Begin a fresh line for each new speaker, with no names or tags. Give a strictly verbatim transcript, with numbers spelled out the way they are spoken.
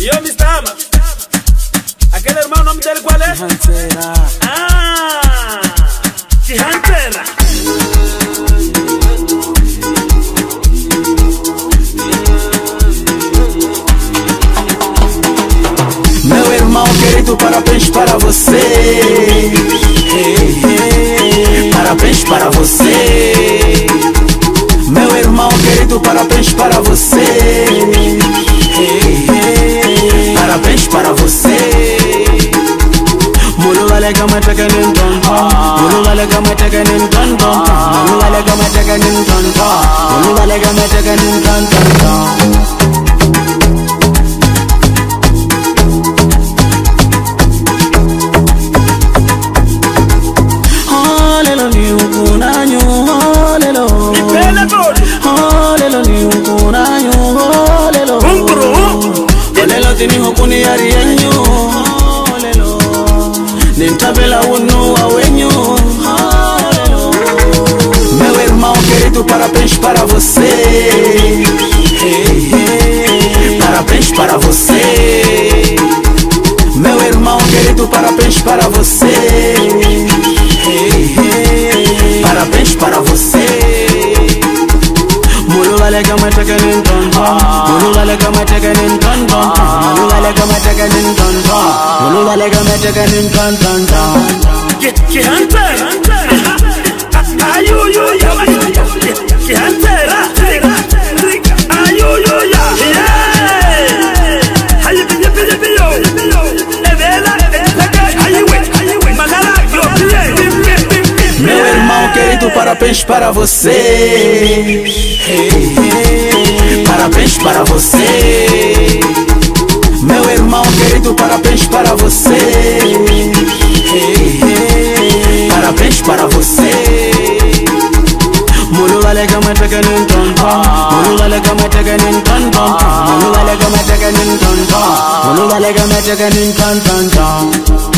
yo me estaba. Aquel hermano, ¿nombre del cuál es?
Chihantera.
Ah, Chihantera.
Meu irmão querido, parabéns para você. Hey, hey. Parabéns para você. Meu irmão querido, parabéns para você. Hey, hey. Parabéns para você. Mulu vale kama taka ninton. Mulu vale kama taka ninton. Mulu vale kama taka ninton. Mulu vale kama taka ninton. Meu irmão querido, parabéns para você. Hey, hey. Parabéns para você. Meu irmão querido, parabéns para você. Hey, hey. Parabéns para você. Mulu vale kama taka ninton. Mulu vale kama taka ninton. Mulu vale kama taka ninton. Mulu vale kama taka ninton.
Chihantera. Ayuyuya. Chihantera. Ayuyuya. Ayi biye biye biyo. Evela, ayiwe. Magala,
meu irmão querido, parabéns para você. Hey, hey. Parabéns para você. Meu irmão querido, parabéns para você. Hey, hey. Parabéns para você. Mulu vale kama taka ninton. Mulu vale kama taka ninton. Mulu vale kama taka ninton. Mulu vale kama taka ninton.